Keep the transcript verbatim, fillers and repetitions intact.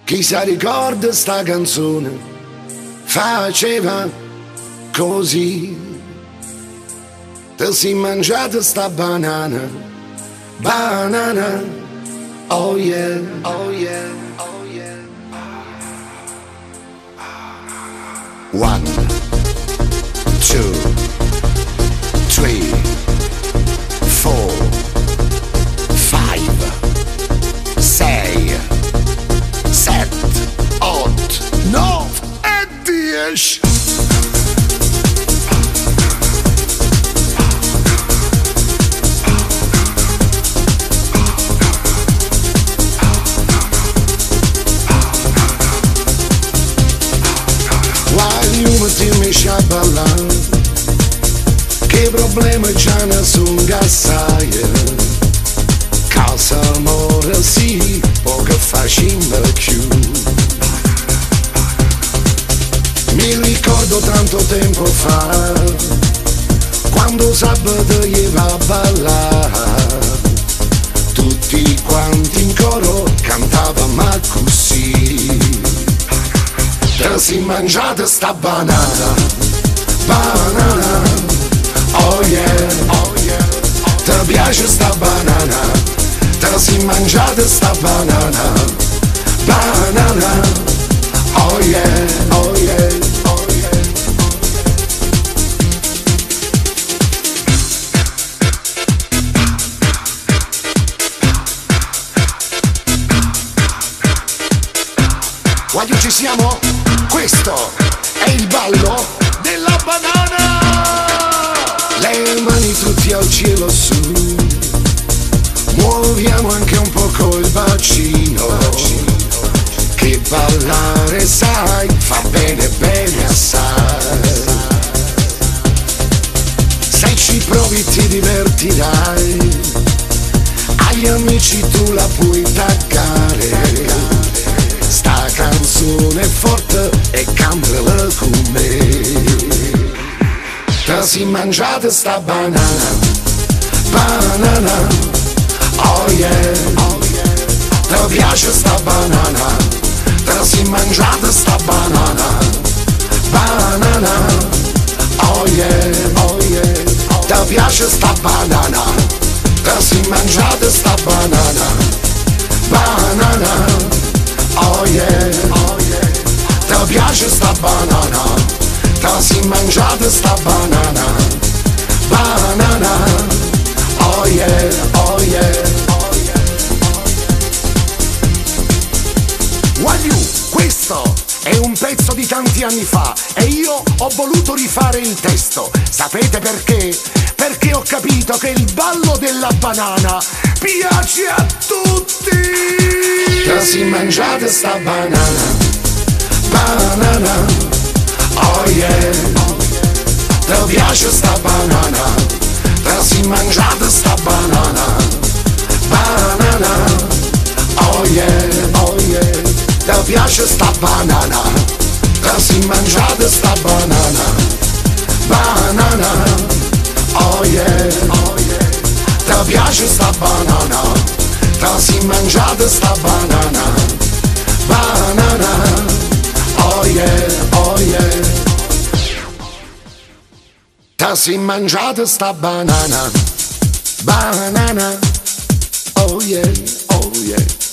Chi si ricorda sta canzone faceva così. Te si mangiata sta banana, banana, oh yeah, oh yeah, oh yeah. One, two, three, four, five, sei, sette, otto, nove e dieci. Io ti mesci a ballare, che problema c'è ne son gassai. Casa amore sì, poco facendo più. Mi ricordo tanto tempo fa, quando sabato io va a ballare, tutti quanti in coro cantavamo così. Te si mangiata sta banana, banana, oh yeah, oh yeah. Te piace sta banana, te si mangiata sta banana, banana, oh yeah, oh yeah, oh yeah. Quando ci siamo? Questo è il ballo della banana. Le mani tutti al cielo su, muoviamo anche un poco il bacino, che ballare sai, fa bene bene assai. Se ci provi ti divertirai, agli amici tu la puoi taggare. Sta canzone è forte e cantala con me. Te si mangiata sta banana, banana, oh yeah, oh yeah. Te piace sta banana, te si mangiata sta banana, banana, oh yeah, oh yeah. Te piace sta banana, te si mangiata sta banana, banana, oh yeah, oh yeah. Te piace sta banana, te si mangiata sta banana, banana, oh yeah, oh yeah, oh yeah. Guagliù, questo è un pezzo di tanti anni fa e io ho voluto rifare il testo. Sapete perché? Perché ho capito che il ballo della banana piace a tutti. Te si mangiata sta banana, banana, oh yeah, te piace sta banana, te si mangiata sta banana, banana, oh yeah, oh yeah, te piace sta banana, te si mangiata sta banana, banana, oh yeah, oh yeah, te piace sta banana, te si mangiata sta banana, banana, oh yeah, oh yeah. Te si mangiata sta banana, banana, oh yeah, oh yeah.